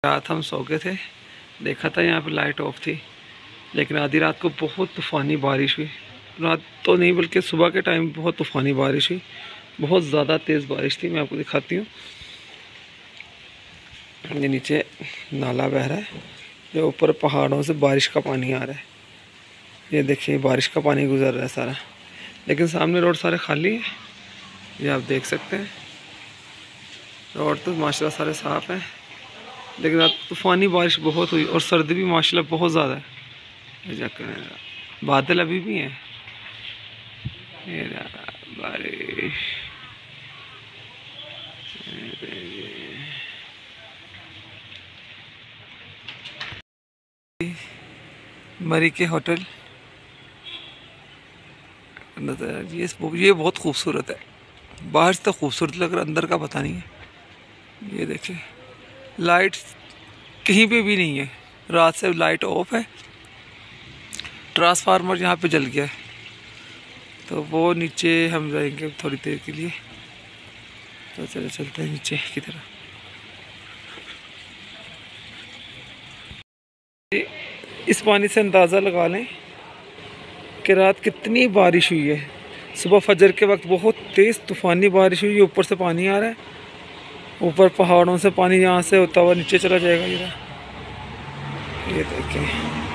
रात हम सो गए थे, देखा था यहाँ पे लाइट ऑफ थी, लेकिन आधी रात को बहुत तूफ़ानी बारिश हुई। रात तो नहीं बल्कि सुबह के टाइम बहुत तूफ़ानी बारिश हुई, बहुत ज़्यादा तेज़ बारिश थी। मैं आपको दिखाती हूँ, ये नीचे नाला बह रहा है, ये ऊपर पहाड़ों से बारिश का पानी आ रहा है। ये देखिए बारिश का पानी गुजर रहा है सारा, लेकिन सामने रोड सारे खाली है, ये आप देख सकते हैं। रोड तो माशाल्लाह सारे साफ़ हैं, लेकिन रात तूफ़ानी बारिश बहुत हुई और सर्दी भी माशाल्लाह बहुत ज़्यादा है। बादल अभी भी हैं, ये बारिश। मरी के होटल नज़र, ये बहुत खूबसूरत है। बाहर से तो खूबसूरत लग रहा है, अंदर का पता नहीं है। ये देखिए लाइट कहीं पे भी नहीं है, रात से लाइट ऑफ है। ट्रांसफार्मर यहाँ पे जल गया है, तो वो नीचे हम जाएंगे थोड़ी देर के लिए। तो चलो चलते हैं नीचे की तरफ। इस पानी से अंदाज़ा लगा लें कि रात कितनी बारिश हुई है। सुबह फजर के वक्त बहुत तेज़ तूफ़ानी बारिश हुई, ऊपर से पानी आ रहा है, ऊपर पहाड़ों से पानी यहाँ से होता हुआ नीचे चला जाएगा। ये देखें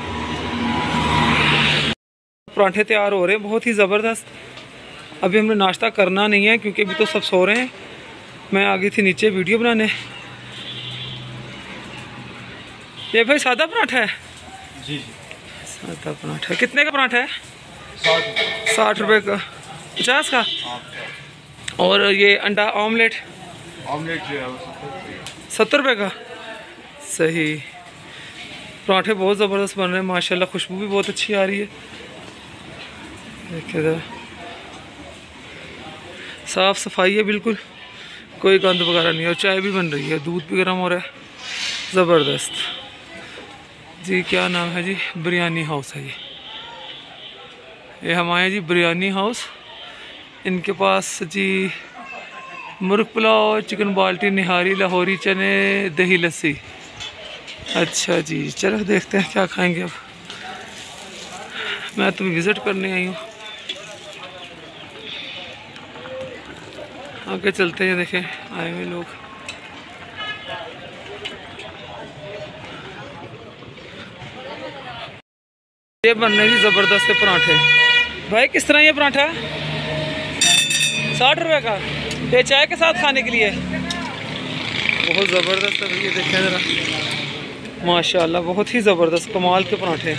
पराठे तैयार हो रहे हैं, बहुत ही ज़बरदस्त। अभी हमने नाश्ता करना नहीं है क्योंकि अभी तो सब सो रहे हैं। मैं आ गई थी नीचे वीडियो बनाने। ये भाई सादा पराठा है? जी सादा पराठा कितने का पराठा है? 60 रुपये का, 50 का। और ये अंडा ऑमलेट? ऑमलेट 70 रुपये का। सही। पराठे बहुत ज़बरदस्त बन रहे हैं माशाल्लाह, खुशबू भी बहुत अच्छी आ रही है। देखिए ज़रा, साफ़ सफाई है बिल्कुल, कोई गंद वगैरह नहीं है। और चाय भी बन रही है, दूध भी गर्म हो रहा है, ज़बरदस्त जी। क्या नाम है जी? बिरयानी हाउस है ये हम आए जी बिरयानी हाउस। इनके पास जी मुर्ग पुलाव, चिकन बाल्टी, निहारी, लाहौरी चने, दही लस्सी। अच्छा जी, चलो देखते हैं क्या खाएंगे। अब मैं तो विज़िट करने आई हूँ, आगे चलते हैं। देखें आए हुए लोग। ये बन रहे जी ज़बरदस्त से पराठे। भाई किस तरह ये पराठा? 60 रुपये का। ये चाय के साथ खाने के लिए बहुत ज़बरदस्त है। ये देखें ज़रा, माशाल्लाह बहुत ही ज़बरदस्त कमाल के पराठे।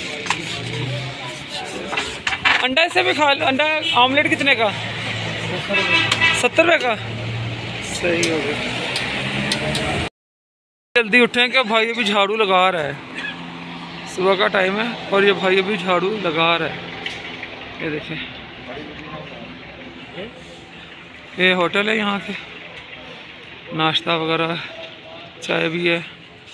अंडा इसे भी खा, अंडा ऑमलेट कितने का? 70 रुपये का। सही हो गया। जल्दी उठें कि भाई अभी झाड़ू लगा रहा है, सुबह का टाइम है और ये भाई अभी झाड़ू लगा रहा है। ये देखें, ये होटल है, यहाँ के नाश्ता वगैरह, चाय भी है।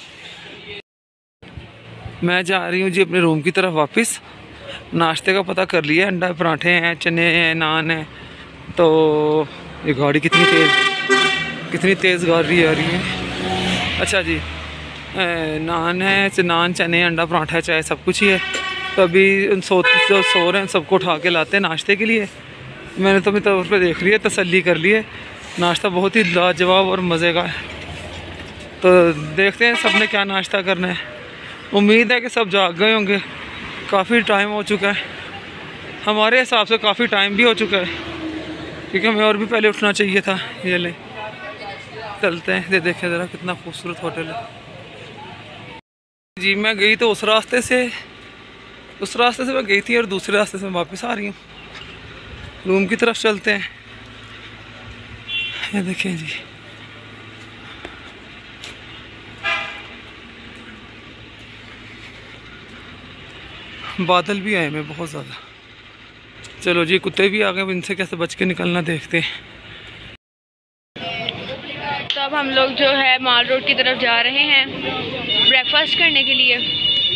मैं जा रही हूँ जी अपने रूम की तरफ वापस। नाश्ते का पता कर लिया, अंडा पराठे हैं, चने हैं, नान है। तो ये गाड़ी कितनी तेज़ गाड़ी आ रही है। अच्छा जी, नान है, नान, चने, अंडा, पराठा, चाय, सब कुछ ही है। तो अभी सो रहे हैं, सबको उठा के लाते हैं नाश्ते के लिए। मैंने तो अपनी तरफ पे देख लिया, तसल्ली कर ली है, नाश्ता बहुत ही लाजवाब और मज़े का है। तो देखते हैं सब ने क्या नाश्ता करना है। उम्मीद है कि सब जाग गए होंगे, काफ़ी टाइम हो चुका है, हमारे हिसाब से काफ़ी टाइम भी हो चुका है, क्योंकि हमें और भी पहले उठना चाहिए था। ये ले चलते हैं। ये देखें ज़रा कितना खूबसूरत होटल है जी। मैं गई तो उस रास्ते से मैं गई थी और दूसरे रास्ते से मैं वापस आ रही हूँ। रूम की तरफ चलते हैं। ये देखें जी, बादल भी आए हैं बहुत ज़्यादा। चलो जी, कुत्ते भी आ गए, इनसे कैसे बच के निकलना देखते हैं। तो अब हम लोग जो है माल रोड की तरफ जा रहे हैं ब्रेकफास्ट करने के लिए।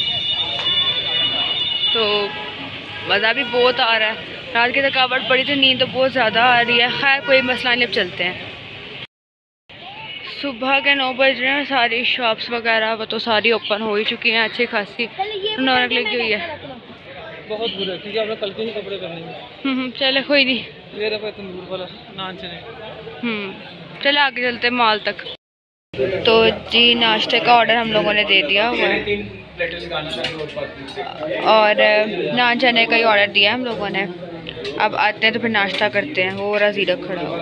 तो मज़ा भी बहुत आ रहा है, रात की थकावट पड़ी थी, नींद तो बहुत ज़्यादा आ रही है। खैर कोई मसला नहीं, अब चलते हैं। सुबह के 9 बज रहे हैं। सारी शॉप्स वगैरह वो तो सारी ओपन हो ही चुकी हैं, अच्छी खासी रौनक लगी हुई है। बहुत बुरा है क्योंकि आपने कल के ही कपड़े पहने हैं। चले कोई नहीं, ये रहा तंदूर वाला नान चने। चले आगे चलते माल तक। तो जी नाश्ते का ऑर्डर हम लोगों ने दे दिया हुआ है और नान चने का ही ऑर्डर दिया हम लोगों ने। अब आते हैं तो फिर नाश्ता करते हैं। वो रहा ज़ीरा खड़ा हुआ।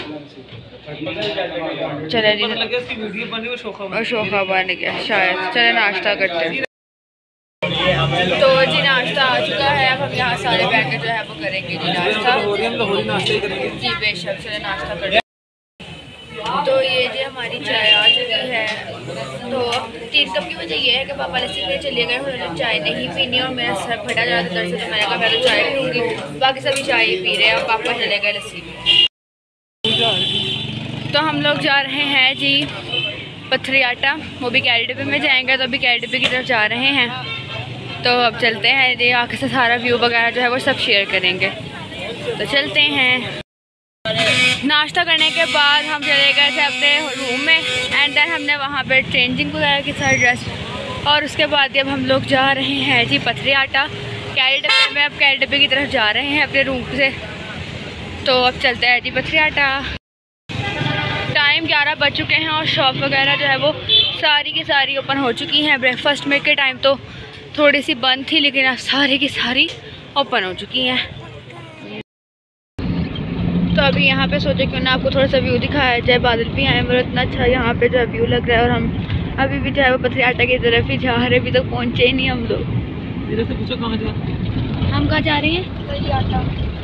चले जी, और शोखा बन गया शायद। चले नाश्ता करते हैं। तो जी नाश्ता आ चुका है। अब हम यहाँ सारे बैठ के जो है वो करेंगे जी नाश्ता। जी बेशक, चले नाश्ता करते हैं। तो ये जी हमारी चाय आ चुकी है। तो 3 कप की वजह ये है कि पापा लस्सी के चले गए, उन्होंने चाय नहीं पीनी और मेरा सर फटा जा रहा था दर्द से। तो मैंने कहा मैं तो चाय पीऊँगी, बाकी सभी चाय ही पी रहे हैं और पापा चले गए लस्सी पी। तो हम लोग जा रहे हैं जी पथरी आटा, वो भी कैरी डिब्बे में जाएंगे। तो अभी कैरी डिब्बे की तरफ जा रहे हैं। तो अब चलते हैं जी, आगे से सारा व्यू वगैरह जो है वो सब शेयर करेंगे। तो चलते हैं। नाश्ता करने के बाद हम चले गए थे अपने रूम में एंड देन हमने वहाँ पे चेंजिंग वगैरह की सारी ड्रेस। और उसके बाद अब हम लोग जा रहे हैं जी पथरी आटा कैरी डिब्बे में। अब कैरी डिब्बे की तरफ जा रहे हैं अपने रूम से। तो अब चलते हैं जी पथरी आटा। टाइम 11 बज चुके हैं और शॉप वगैरह जो है वो सारी की सारी ओपन हो चुकी हैं। ब्रेकफास्ट में के टाइम तो थोड़ी सी बंद थी, लेकिन अब सारी की सारी ओपन हो चुकी हैं। तो अभी यहाँ पे सोचे क्यों ना आपको थोड़ा सा व्यू दिखाया जाए। बादल भी आए और इतना अच्छा यहाँ पे जो व्यू लग रहा है। और हम अभी भी जो है वो पथरी आटा की तरफ ही जा रहे हैं। अभी तक पहुँचे ही नहीं हम लोग। मेरे से पूछो कहाँ जा रहे हैं? हम कहाँ जा रहे हैं? पथरी आटा।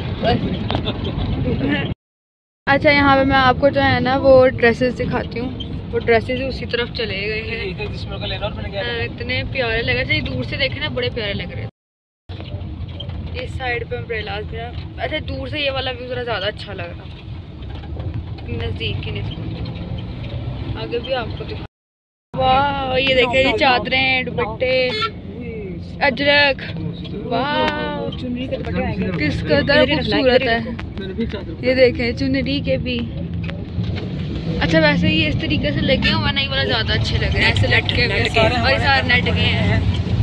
अच्छा, यहाँ पे मैं आपको जो है ना वो ड्रेसेस दिखाती हूँ। वो ड्रेसेस उसी तरफ चले गए हैं। इतने प्यारे लग रहे, दूर से देखे ना बड़े प्यारे लग रहे हैं। इस साइड पे अम्ब्रेलास भी है। अच्छा, दूर से ये वाला व्यू ज़रा ज़्यादा अच्छा लग रहा, नज़दीक की नहीं। आगे भी आपको दिखा। वाह, ये देखे ये चादरें, दुपट्टे, अजरक। वाह, किस कदर खूबसूरत है। ये देखें चुनरी के भी। अच्छा, वैसे ये इस तरीके से लगे हुए ना, ये वाला ज़्यादा अच्छे लग रहे हैं ऐसे लटके हुए। और ये सारे नेट के हैं।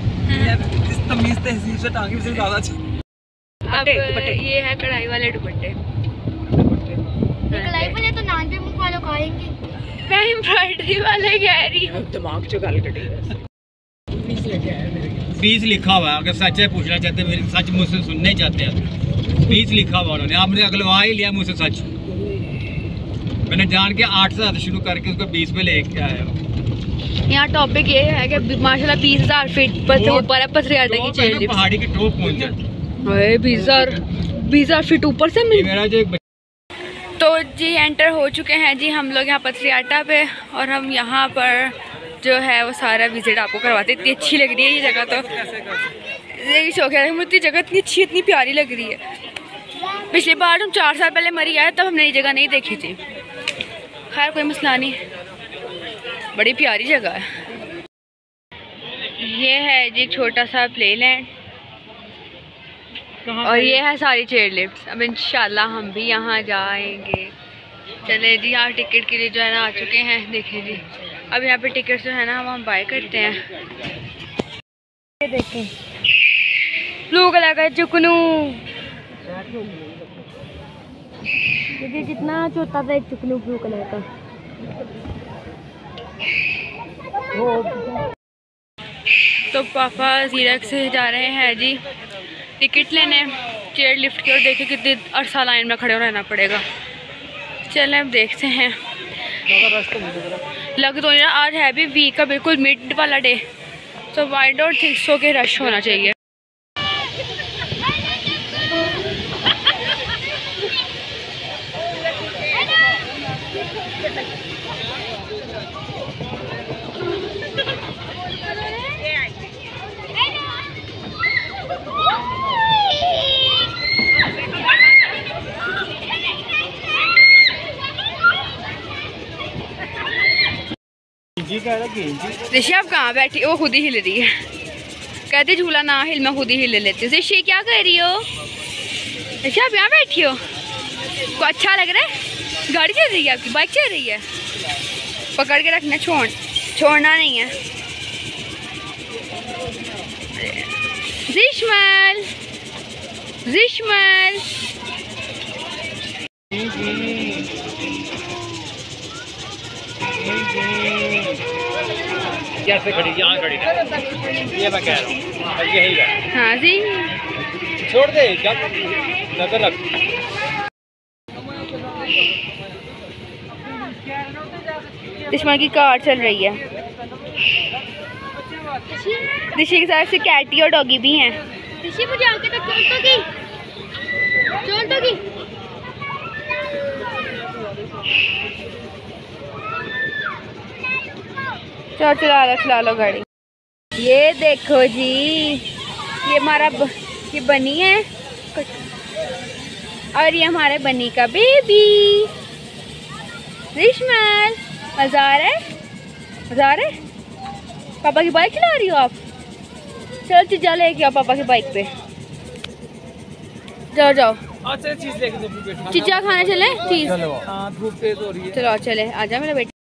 अब ये है कढ़ाई वाले दुपट्टे। कढ़ाई वाले तो नान पे मुंह वालों खाएंगे। मैं एम्ब्रॉयडरी वाले कह रही हूँ। दिमाग जो गाल कटी 20 लिखा हुआ है। अगर सच है पूछना चाहते हैं, मेरे सच मुझसे सुनना ही चाहते हैं। 20 लिखा हुआ उन्होंने, आपने अगलवा ही लिया मुझसे सच। मैंने जान के 8 से शुरू करके उसको 20 पे लेके आया। यहाँ टॉपिक ये है कि माशाल्लाह 20,000 फीट पर ऊपर है पथरी आटे की चेयर। पहाड़ी की टॉप पहुंच जाती। 20,000 फीट ऊपर से मेरा जो एक। तो जी एंटर हो चुके हैं जी हम लोग यहाँ पथरी आटा पे। और हम यहाँ पर जो है वो सारा विजिट आपको करवाते। इतनी अच्छी लग रही है ये जगह। तो यही शौक है, मुझे जगह इतनी अच्छी इतनी प्यारी लग रही है। पिछली बार हम 4 साल पहले मरी आए तब हमने ये जगह नहीं देखी थी। खैर कोई मसला नहीं, बड़ी प्यारी जगह है। ये है जी छोटा सा प्ले लैंड और ये है सारी चेयर लिफ्ट। अब इंशाल्लाह हम भी यहाँ जाएंगे। चले जी, यहाँ टिकट के लिए जो है ना आ चुके हैं। देखिए जी, अब यहाँ पे टिकट जो है ना हम बाय करते हैं। ये देखें ब्लू कलर का चुकनू, देखिए कितना छोटा था एक चुकनू ब्लू कलर का। तो पापा जीरक से जा रहे हैं जी टिकट लेने चेयर लिफ्ट की। और देखिए कितनी अरसा लाइन में खड़े रहना पड़ेगा। चलें अब देखते हैं। लग तो नहीं, आज है भी वीक का बिल्कुल मिड वाला डे। तो आई डोंट थिंक सो के रश होना चाहिए। ऋषि आप कहाँ बैठी? वो खुद ही हिल रही है। कहते झूला ना हिल, मैं खुद ही हिल लेती हूँ। ऋषि क्या कर रही हो? ऋषि आप यहाँ बैठी हो, को अच्छा लग रहा है? गाड़ी चल रही है आपकी? बाइक चल रही है? पकड़ के रखना, छोड़ना नहीं है। जिश्मल जिश्मल कैसे खड़ी, यहाँ खड़ी है, ये मैं कह रहा हूँ, यही है। हाँ जी, छोड़ दे, जब नजर रख। जिश्मल की कार चल रही है। ऋषि के साथ से कैटी और डॉगी भी हैं। ऋषि मुझे आके तक चोल तो की चलो चला लो गाड़ी। ये देखो जी, ये हमारा ये बनी है और ये हमारे बनी का बेबी रिश्मल। मजा आ रहा है? पापा की बाइक चला रही हो आप? चलो चिज्जा लेके आओ पापा की बाइक पे। जाओ अच्छा चीज लेके दो बेटा। चिज्जा खाने चले, चीज। हाँ धूप तेज हो रही है। चलो चले, आजा मेरा बेटा।